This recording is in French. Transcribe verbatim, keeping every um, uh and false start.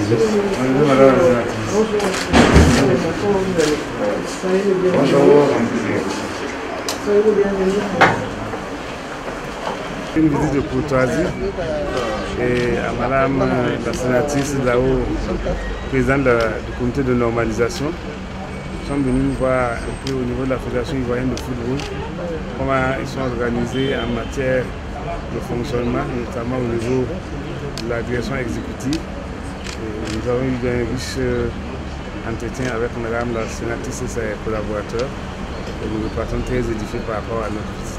Bonjour madame la sénatrice. Bonjour monsieur. Comment vous allez? Soyez le bienvenu. Bonjour. Soyez le bienvenu. Une visite de courtoisie et à madame la sénatrice là-haut, présidente du comité de normalisation. Nous sommes venus nous voir un peu au niveau de la Fédération ivoirienne de football, comment ils sont organisés en matière de fonctionnement, notamment au niveau de la direction exécutive. Et nous avons eu un riche entretien avec madame la sénatrice et ses collaborateurs. Et nous repartons très édifiés par rapport à notre visite.